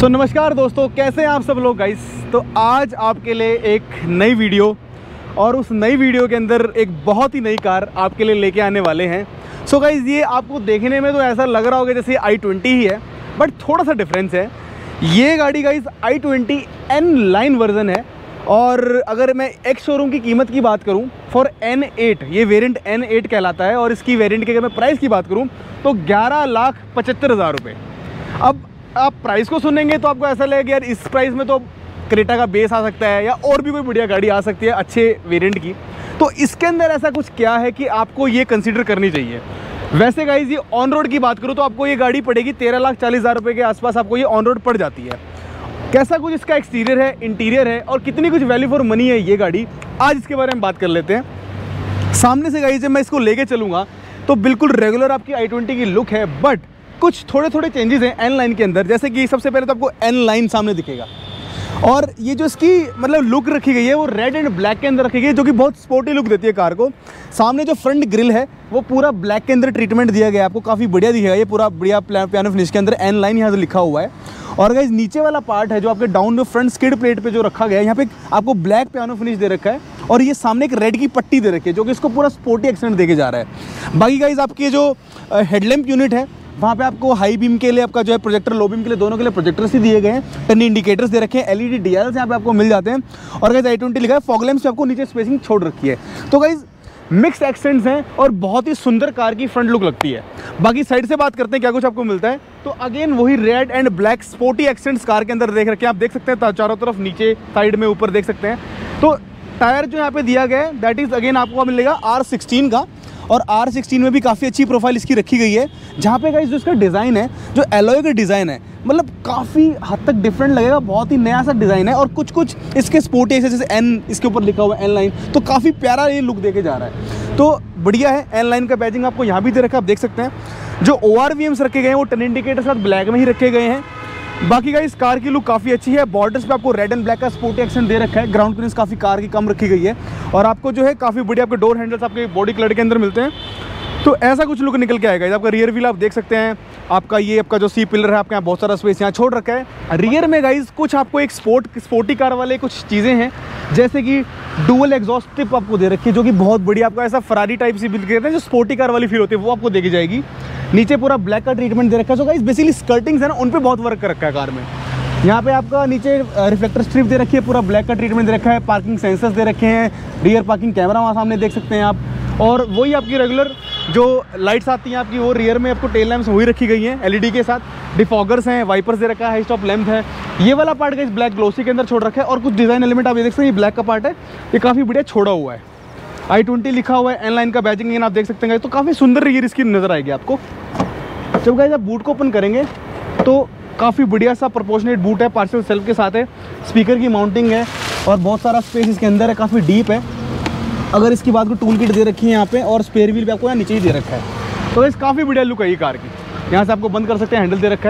नमस्कार दोस्तों, कैसे हैं आप सब लोग गाइस। तो आज आपके लिए एक नई वीडियो और उस नई वीडियो के अंदर एक बहुत ही नई कार आपके लिए लेके आने वाले हैं। गाइस, ये आपको देखने में तो ऐसा लग रहा होगा जैसे i20 ही है, बट थोड़ा सा डिफरेंस है। ये गाड़ी guys i20 N line version है। और अगर मैं एक्स शोरूम की कीमत की बात करूं फॉर N8, ये वेरिएंट N8 कहलाता है, और इसकी वेरिएंट की अगर मैं प्राइस की बात करूं तो 11,75,000 रुपये। अब आप प्राइस को सुनेंगे तो आपको ऐसा लगेगा यार इस प्राइस में तो क्रेटा का बेस आ सकता है या और भी कोई बढ़िया गाड़ी आ सकती है अच्छे वेरिएंट की। तो इसके अंदर ऐसा कुछ क्या है कि आपको ये कंसीडर करनी चाहिए। वैसे गाइज, ये ऑन रोड की बात करूँ तो आपको ये गाड़ी पड़ेगी 13,40,000 रुपये के आसपास, आपको ये ऑन रोड पड़ जाती है। कैसा कुछ इसका एक्सटीरियर है, इंटीरियर है और कितनी कुछ वैल्यू फॉर मनी है ये गाड़ी, आज इसके बारे में बात कर लेते हैं। सामने से गाइज जब मैं इसको लेके चलूँगा तो बिल्कुल रेगुलर आपकी i20 की लुक है, बट कुछ थोड़े थोड़े चेंजेस हैं N लाइन के अंदर। जैसे कि सबसे पहले तो आपको N लाइन सामने दिखेगा, और ये जो इसकी मतलब लुक रखी गई है वो रेड एंड ब्लैक के अंदर रखी गई है, जो कि बहुत स्पोर्टी लुक देती है कार को। सामने जो फ्रंट ग्रिल है वो पूरा ब्लैक के अंदर ट्रीटमेंट दिया गया है, आपको काफ़ी बढ़िया दिखेगा। ये पूरा बढ़िया पियानो फिनिश के अंदर N लाइन यहाँ से लिखा हुआ है। और गाइस, नीचे वाला पार्ट है जो आपके डाउन में फ्रंट स्किड प्लेट पे जो रखा गया है, यहाँ पे आपको ब्लैक पियानो फिनिश दे रखा है, और ये सामने एक रेड की पट्टी दे रखी है जो कि इसको पूरा स्पोर्टी एक्सेंट देके जा रहा है। बाकी गाइस, आपकी जो हेडलैम्प यूनिट है वहाँ पे आपको हाई बीम के लिए आपका जो है प्रोजेक्टर, लो बीम के लिए दोनों के लिए प्रोजेक्टर्स ही दिए गए हैं। टर्न इंडिकेटर्स दे रखे हैं, एलईडी डीआरएल्स यहाँ पे आपको मिल जाते हैं। और गाइस, i20 लिखा है, फॉग लैंप्स पे आपको नीचे स्पेसिंग छोड़ रखी है। तो गाइस, मिक्स एक्सेंट्स हैं और बहुत ही सुंदर कार की फ्रंट लुक लगती है। बाकी साइड से बात करते हैं क्या कुछ आपको मिलता है। तो अगेन वही red and black sporty accents car के अंदर देख रखे हैं, आप देख सकते हैं चारों तरफ, नीचे साइड में, ऊपर देख सकते हैं। तो टायर जो यहाँ पे दिया गया है दैट इज अगेन आपको मिलेगा R16 का, और R16 में भी काफ़ी अच्छी प्रोफाइल इसकी रखी गई है। जहाँ पे गाइस जो इसका डिज़ाइन है, जो एलॉय का डिज़ाइन है, मतलब काफ़ी हद तक डिफरेंट लगेगा, बहुत ही नया सा डिज़ाइन है। और कुछ इसके स्पोर्टी जैसे N इसके ऊपर लिखा हुआ है N लाइन, तो काफ़ी प्यारा ये लुक देके जा रहा है। तो बढ़िया है। N लाइन का बैजिंग आपको यहाँ भी दे रखा है, आप देख सकते हैं। जो ORVMs रखे गए हैं वो टर्न इंडिकेटर के साथ ब्लैक में ही रखे गए हैं। बाकी गाइस, कार की लुक काफ़ी अच्छी है। बॉर्डर्स पे आपको रेड एंड ब्लैक का स्पोर्टी एक्सेंट दे रखा है। ग्राउंड क्लियरेंस काफ़ी कार की कम रखी गई है, और आपको जो है काफ़ी बढ़िया आपके डोर हैंडल्स आपके बॉडी कलर के अंदर मिलते हैं। तो ऐसा कुछ लुक निकल के आएगा। आपका रियर व्हील आप देख सकते हैं, आपका जो सी पिलर है, आपके यहाँ बहुत सारा स्पेस यहाँ छोड़ रखा है। रियर में गाइस कुछ आपको एक स्पोर्टी कार वाले कुछ चीज़ें हैं, जैसे कि डुअल एग्जॉस्ट टिप आपको दे रखी है, जो कि बहुत बढ़िया आपको ऐसा फरारी टाइप सी बिल्ड कहते हैं, जो स्पोर्टी कार वाली फील होती है वो आपको देखी जाएगी। नीचे पूरा ब्लैक का ट्रीटमेंट दे रखा है। सो गाइस, बेसिकली स्कर्टिंग्स है ना, उन पर बहुत वर्क कर रखा है कार में। यहाँ पे आपका नीचे रिफ्लेक्टर स्ट्रिप दे रखी है, पूरा ब्लैक का ट्रीटमेंट दे रखा है। पार्किंग सेंसर्स दे रखे हैं, रियर पार्किंग कैमरा वहाँ सामने देख सकते हैं आप। और वही आपकी रेगुलर जो लाइट्स आती हैं आपकी, वो रियर में आपको टेल लैंप्स वही रखी गई हैं एलईडी के साथ। डिफॉगर्स हैं, वाइपर्स दे रखा है, हाई स्टॉप लैंप है। ये वाला पार्ट गाइस ब्लैक ग्लोसी के अंदर छोड़ रखा है, और कुछ डिज़ाइन एलिमेंट आप ये देख सकते हैं। ये ब्लैक का पार्ट है, ये काफ़ी बढ़िया छोड़ा हुआ है। i20 लिखा हुआ है, N लाइन का बैजिंग आप देख सकते हैं। तो काफ़ी सुंदर रियर इसकी नज़र आएगी आपको। जब गाइस आप बूट को ओपन करेंगे तो काफ़ी बढ़िया सा प्रोपोर्शनेट बूट है, पार्सल सेल्फ के साथ है। स्पीकर की माउंटिंग है और बहुत सारा स्पेस इसके अंदर है, काफ़ी डीप है। अगर इसकी बात को टूल किट दे रखी है यहाँ पे, और स्पेयर व्हील भी आपको यहाँ नीचे ही दे रखा है। तो इस काफ़ी बढ़िया लुक है ये कार की। यहाँ से आपको बंद कर सकते हैं, हैंडल दे रखा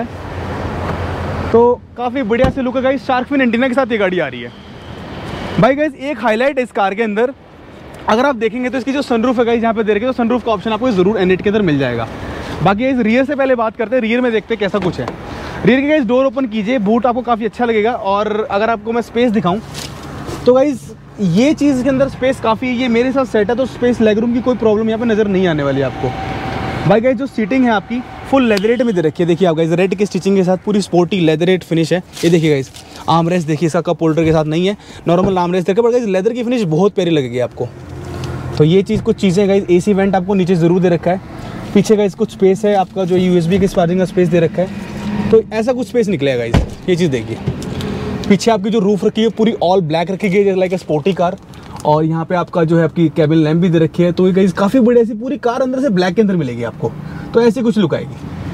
है। तो काफ़ी बढ़िया से लुक है गाइस। शार्क फिन एंटीना के साथ ये गाड़ी आ रही है। भाई गाइस, एक हाईलाइट है इस कार के अंदर, अगर आप देखेंगे तो इसकी जो सनरूफ है गाइस यहाँ पे दे रखी है, तो सनरूफ का ऑप्शन आपको ज़रूर N8 के अंदर मिल जाएगा। बाकी इस रियर से पहले बात करते हैं, रियर में देखते हैं कैसा कुछ है। रियर के गाइस डोर ओपन कीजिए, बूट आपको काफ़ी अच्छा लगेगा। और अगर आपको मैं स्पेस दिखाऊं तो गाइस ये चीज़ के अंदर स्पेस काफ़ी, ये मेरे साथ सेट है, तो स्पेस लेगरूम की कोई प्रॉब्लम यहाँ पे नज़र नहीं आने वाली आपको। भाई गाइस, जो सीटिंग है आपकी फुल लेदरेट में दे रखी है। देखिए आप गाइस, रेड की स्टिचिंग के साथ पूरी स्पोर्टी लेदरेट फिनिश है। ये देखिए गाइस, आर्मरेस्ट देखिए, इसका कप होल्डर के साथ नहीं है, नॉर्मल आर्मरेस्ट देखिए, पर गाइस लेदर की फिनिश बहुत प्यारी लगेगी आपको। तो ये चीज़, कुछ चीज़ें गाइस, AC वेंट आपको नीचे ज़रूर दे रखा है। पीछे गाइस कुछ स्पेस है, आपका जो USB के चार्जिंग का स्पेस दे रखा है, तो ऐसा कुछ स्पेस निकलेगा गाइस। ये चीज़ देखिए, पीछे आपकी जो रूफ रखी है पूरी ऑल ब्लैक रखी गई है, लाइक ए स्पोर्टी कार। और यहाँ पे आपका जो है आपकी कैबिन लैंप भी दे रखी है। तो ये गाइस काफ़ी बढ़िया सी पूरी कार अंदर से ब्लैक के अंदर मिलेगी आपको, तो ऐसी कुछ लुक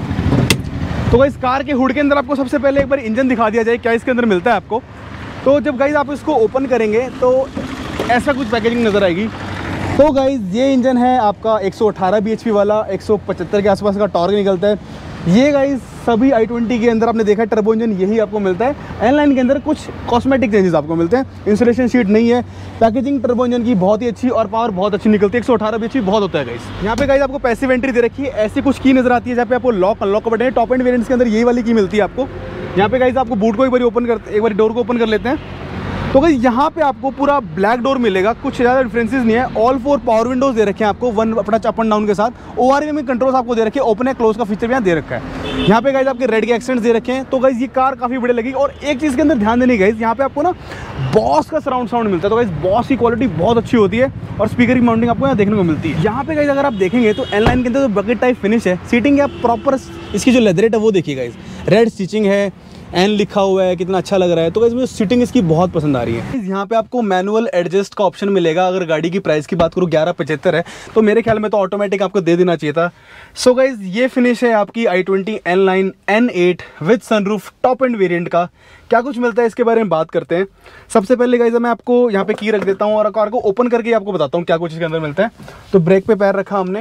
आएगी। तो गाइस, कार के हुड के अंदर आपको सबसे पहले एक बार इंजन दिखा दिया जाए, क्या इसके अंदर मिलता है आपको। तो जब गाइस आप इसको ओपन करेंगे तो ऐसा कुछ पैकेजिंग नज़र आएगी। तो गाइस, ये इंजन है आपका 118 bhp वाला, 175 के आसपास का टॉर्क निकलता है। ये गाइस सभी i20 के अंदर आपने देखा है टर्बो इंजन यही आपको मिलता है। N-Line के अंदर कुछ कॉस्मेटिक चेंजेस आपको मिलते हैं। इंसुलेशन शीट नहीं है, पैकेजिंग टर्बो इंजन की बहुत ही अच्छी और पावर बहुत अच्छी निकलती है। 118 भी अच्छी बहुत होता है गाइस। यहाँ पे गाइस आपको पैसिव एंट्री दे रखी है, ऐसी कुछ की नजर आती है जहाँ पे आपको लॉक अनलॉक का बटन है। टॉप एंड वेरिएंट्स के अंदर यही वाली की मिलती है आपको। यहाँ पे गाइस आपको बूट को एक बार डोर को ओपन कर लेते हैं तो गाइस यहाँ पे आपको पूरा ब्लैक डोर मिलेगा, कुछ ज़्यादा डिफरेंसेस नहीं है। ऑल 4 पावर विंडोज दे रखे हैं आपको, वन अपना अप एंड डाउन के साथ। ORV में कंट्रोल्स आपको दे रखे हैं, ओपन है क्लोज का फीचर भी यहाँ दे रखा है। यहाँ पे गाइस आपके रेड के एक्सेंट्स दे रखे हैं। तो गाइस ये कार काफ़ी बड़ी लगेगी। और एक चीज़ के अंदर ध्यान देने गाइस, यहाँ पे आपको ना बॉस का सराउंड साउंड मिलता है। तो गाइस बॉस की क्वालिटी बहुत अच्छी होती है और स्पीकर की माउंटिंग आपको यहाँ देखने को मिलती है। यहाँ पे गाइस अगर आप देखेंगे तो N-Line के अंदर जो बकेट टाइप फिनिश है, सीटिंग है प्रॉपर, इसकी जो लेदरेट है वो देखिए गाइस, रेड स्टिचिंग है, एन लिखा हुआ है, कितना अच्छा लग रहा है। तो गाइस मुझे सीटिंग इसकी बहुत पसंद आ रही है। यहाँ पे आपको मैनुअल एडजस्ट का ऑप्शन मिलेगा। अगर गाड़ी की प्राइस की बात करूँ 1175 है, तो मेरे ख्याल में तो ऑटोमेटिक आपको दे देना चाहिए था। सो गाइस ये फिनिश है आपकी i20 N-Line N8 with sunroof top end variant का। क्या कुछ मिलता है इसके बारे में बात करते हैं। सबसे पहले गाइस मैं आपको यहाँ पे की रख देता हूँ और कार को ओपन करके आपको बताता हूँ क्या कुछ इसके अंदर मिलता है। तो ब्रेक पे पैर रखा हमने,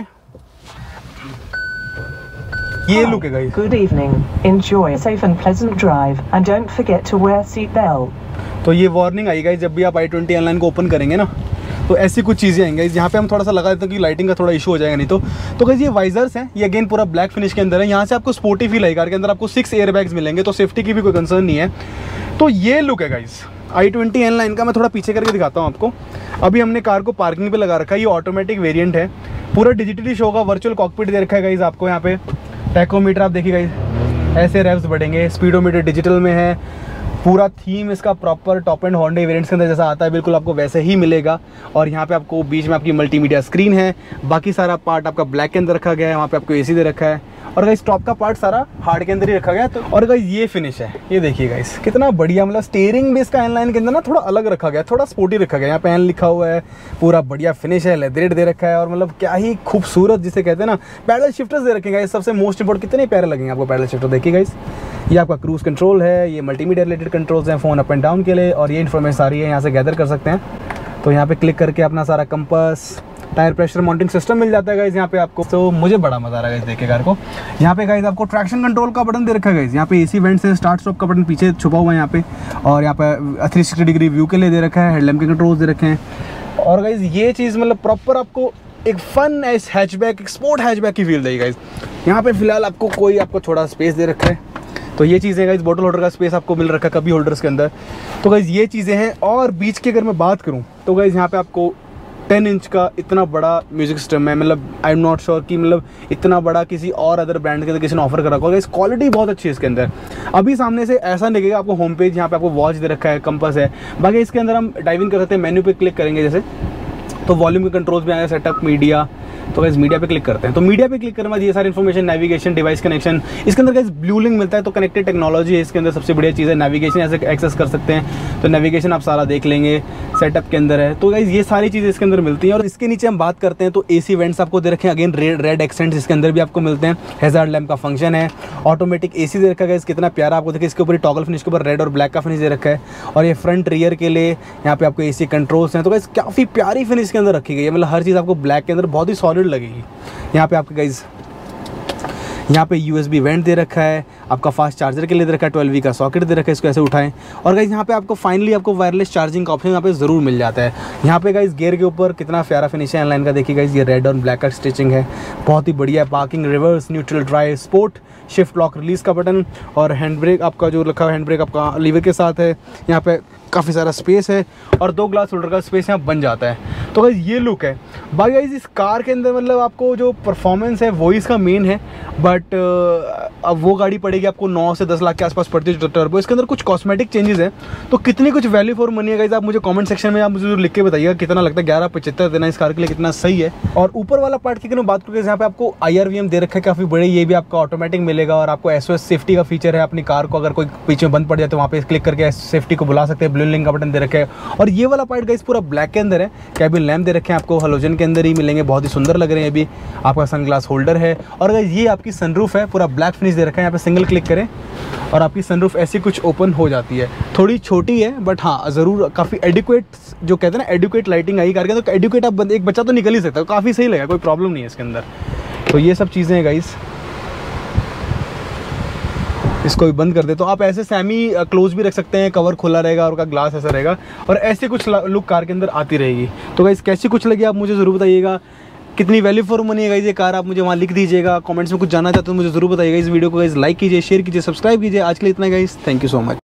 ये लुक है guys. Good evening. Enjoy a safe and pleasant drive and don't forget to wear seat belt. तो ये वार्निंग आई गाइस, जब भी आप i20 N-Line को ओपन करेंगे ना तो ऐसी कुछ चीज़ें आएंगी। यहाँ पे हम थोड़ा सा लगा देते हैं कि लाइटिंग का थोड़ा इशू हो जाएगा नहीं तो गाइस ये वाइजर्स हैं, ये अगेन पूरा ब्लैक फिनिश के अंदर है। यहाँ से आपको स्पोर्टी फील है, कार के अंदर आपको 6 एयर बैग्स मिलेंगे, तो सेफ्टी की भी कोई कंसर्न नहीं है। तो ये लुक है गाइस i20 N-Line का। मैं थोड़ा पीछे करके दिखाता हूँ आपको। अभी हमने कार को पार्किंग पे लगा रखा है, ये ऑटोमेटिक वेरिएंट है, पूरा डिजिटली शो होगा, वर्चुअल कॉकपिट दे रखा है गाइस आपको। यहाँ पे टैकोमीटर आप देखिए गाइस, ऐसे रेव्स बढ़ेंगे, स्पीडोमीटर डिजिटल में है, पूरा थीम इसका proper top end Honda variants के अंदर जैसा आता है बिल्कुल आपको वैसे ही मिलेगा। और यहाँ पे आपको बीच में आपकी मल्टीमीडिया स्क्रीन है, बाकी सारा पार्ट आपका ब्लैक के अंदर रखा गया है, वहाँ पे आपको एसी दे रखा है और गाइस टॉप का पार्ट सारा हार्ड के अंदर ही रखा गया है। तो और गाइस ये फिनिश है, ये देखिए गाइस कितना बढ़िया, मतलब स्टीयरिंग भी इसका N-Line के अंदर ना थोड़ा अलग रखा गया है, थोड़ा स्पोर्टी रखा गया है। यहाँ पे N लिखा हुआ है, पूरा बढ़िया फिनिश है, लेदरेट दे रखा है और मतलब क्या ही खूबसूरत जिसे कहते हैं ना। पैडल शिफ्टर्स दे रखे गाइस, सबसे मोस्ट इंपोर्टेंट, कितने प्यारे लगेंगे आपको पैडल शिफ्टर। देखिए गाइस ये आपका क्रूज कंट्रोल है, ये मल्टीमीडिया रिलेटेड कंट्रोल्स हैं, फ़ोन अप एंड डाउन के लिए, और ये इन्फॉर्मेशन सारी है यहाँ से गैदर कर सकते हैं। तो यहाँ पे क्लिक करके अपना सारा compass, tyre pressure mounting system मिल जाता है गाइस यहाँ पे आपको। तो मुझे बड़ा मजा आ रहा है गाइस देख के कार को। यहाँ पे गाइस आपको ट्रैक्शन कंट्रोल का बटन दे रखा है गाइस, यहाँ पे एसी वेंट से स्टार्ट स्टॉप का बटन पीछे छुपा हुआ है यहाँ पे, और यहाँ पे 360 डिग्री व्यू के लिए दे रखा है, हेडलैम्प के कंट्रोल्स दे रखे हैं। और गाइस ये चीज़ मतलब प्रॉपर आपको एक फन एस हैचबैक, एक स्पोर्ट हैचबैक की फील देगी गाइस। यहाँ पे फिलहाल आपको कोई आपको थोड़ा स्पेस दे रखा है, तो ये चीज़ें गाइस, बॉटल होल्डर का स्पेस आपको मिल रखा है कभी होल्डर्स के अंदर। तो गाइस ये चीज़ें हैं। और बीच की अगर मैं बात करूँ तो गाइस यहाँ पे आपको 10 इंच का इतना बड़ा म्यूजिक सिस्टम है, मतलब आई एम नॉट श्योर कि मतलब इतना बड़ा किसी और अदर ब्रांड के अंदर किसी ने ऑफर कर रखा होगा। इस क्वालिटी बहुत अच्छी है इसके अंदर। अभी सामने से ऐसा नहीं लगेगा, आपको होम पेज यहाँ पे आपको वॉच दे रखा है, कंपास है, बाकी इसके अंदर हम डाइविंग कर सकते हैं। मेन्यू पे क्लिक करेंगे जैसे तो वॉल्यूम के कंट्रोल्स भी आएगा, सेटअप, मीडिया। तो गाइस मीडिया पे क्लिक करते हैं, तो मीडिया पे क्लिक करने बाद ये सारी इन्फॉर्मेशन, नेविगेशन, डिवाइस कनेक्शन, इसके अंदर गाइस ब्लू लिंक मिलता है। तो कनेक्टेड टेक्नोलॉजी है इसके अंदर, सबसे बढ़िया चीज़ है। नेविगेशन ऐसे एक्सेस कर सकते हैं, तो नेविगेशन आप सारा देख लेंगे, सेटअप के अंदर है। तो गाइस ये सारी चीज़ें इसके अंदर मिलती हैं। और इसके नीचे हम बात करते हैं तो एसी वेंट्स आपको दे रखे हैं, अगेन रेड एक्सेंट्स इसके अंदर भी आपको मिलते हैं। हैजार्ड लैम्प का फंक्शन है, ऑटोमेटिक एसी दे रखा है, कितना प्यारा आपको देखिए। इसके ऊपर टॉगल फिनिश के ऊपर रेड और ब्लैक का फिनिश दे रखा है, और ये फ्रंट रियर के लिए यहाँ पे आपको एसी कंट्रोल्स हैं। तो गाइस काफ़ी प्यारी फिनिश के अंदर रखी गई है, मतलब हर चीज़ आपको ब्लैक के अंदर बहुत ही सॉलिड लगेगी। यहाँ पे आपके गाइस यहाँ पे USB वेंट दे रखा है, आपका फास्ट चार्जर के लिए दे रखा है, 12V का सॉकेट दे रखा है, इसको ऐसे उठाएं। और गाइस यहाँ पे आपको फाइनली आपको वायरलेस चार्जिंग का ऑप्शन यहाँ पे ज़रूर मिल जाता है। यहाँ पे गाइस गियर के ऊपर कितना प्यारा फिनिश है N-Line का, देखिए गाइस ये रेड और ब्लैक का स्टिचिंग है, बहुत ही बढ़िया। Parking, reverse, neutral drive, sport, shift lock release का बटन, और हैंड ब्रेक आपका जो रखा है, हैंड ब्रेक आपका लीवर के साथ है। यहाँ पे काफ़ी सारा स्पेस है और 2 ग्लास होल्डर का स्पेस यहाँ बन जाता है। तो गाइस ये लुक है। बाकी गाइस इस कार के अंदर मतलब आपको जो परफॉर्मेंस है वो इसका मेन है, बट अब वो गाड़ी पड़ेगी आपको 9 से 10 लाख के आसपास पड़ती है टर्बो। इसके अंदर कुछ कॉस्मेटिक चेंजेस हैं, तो कितनी कुछ वैल्यू फॉर मनी है गाइस, आप मुझे कमेंट सेक्शन में आप मुझे लिख के बताइएगा कितना लगता है। 1175 देना इस कार के लिए कितना सही है। और ऊपर वाला पार्ट की अगर बात करूँ, यहाँ पे आपको IRVM दे रखा है काफ़ी बड़े, ये भी आपका ऑटोमेटिक मिलेगा। और आपको SOS सेफ्टी का फीचर है, अपनी कार को अगर कोई पीछे में बंद पड़ जाए तो वहाँ पे क्लिक करके सेफ्टी को बुला सकते हैं। ब्लू लिंक का बटन दे रखा है, और ये वाला पार्ट गाइस पूरा ब्लैक के अंदर है। कैबिन लैम्प दे रखे हैं आपको, हेलोजन के अंदर ही मिलेंगे, बहुत ही सुंदर लग रहे हैं। अभी आपका सनग्लास होल्डर है, और गाइस ये आपकी सनरूफ है, पूरा ब्लैक फिनिश दे रखा है। यहाँ पे सिंगल क्लिक करें और आपकी सनरूफ ऐसी कुछ ओपन हो जाती है। थोड़ी छोटी है बट हाँ ज़रूर काफ़ी एडिक्वेट, जो कहते हैं ना एडिक्वेट लाइटिंग आई कार के, तो एडिक्वेट आप एक बच्चा तो निकल ही सकता है, काफ़ी सही लगा, कोई प्रॉब्लम नहीं है इसके अंदर। तो ये सब चीज़ें हैं गाइस। इसको भी बंद कर दे। तो आप ऐसे सेमी क्लोज भी रख सकते हैं, कवर खुला रहेगा और उसका ग्लास ऐसा रहेगा, और ऐसे कुछ लुक कार के अंदर आती रहेगी। तो गाइस कैसी कुछ लगी आप मुझे ज़रूर बताइएगा, कितनी वैल्यू फॉर मनी है गाइस ये कार, आप मुझे वहाँ लिख दीजिएगा। कमेंट्स में कुछ जानना चाहते हो मुझे ज़रूर बताइएगा। इस वीडियो को गाइस लाइक कीजिए, शेयर कीजिए, सब्सक्राइब कीजिए। आज के लिए इतना guys, thank you so much.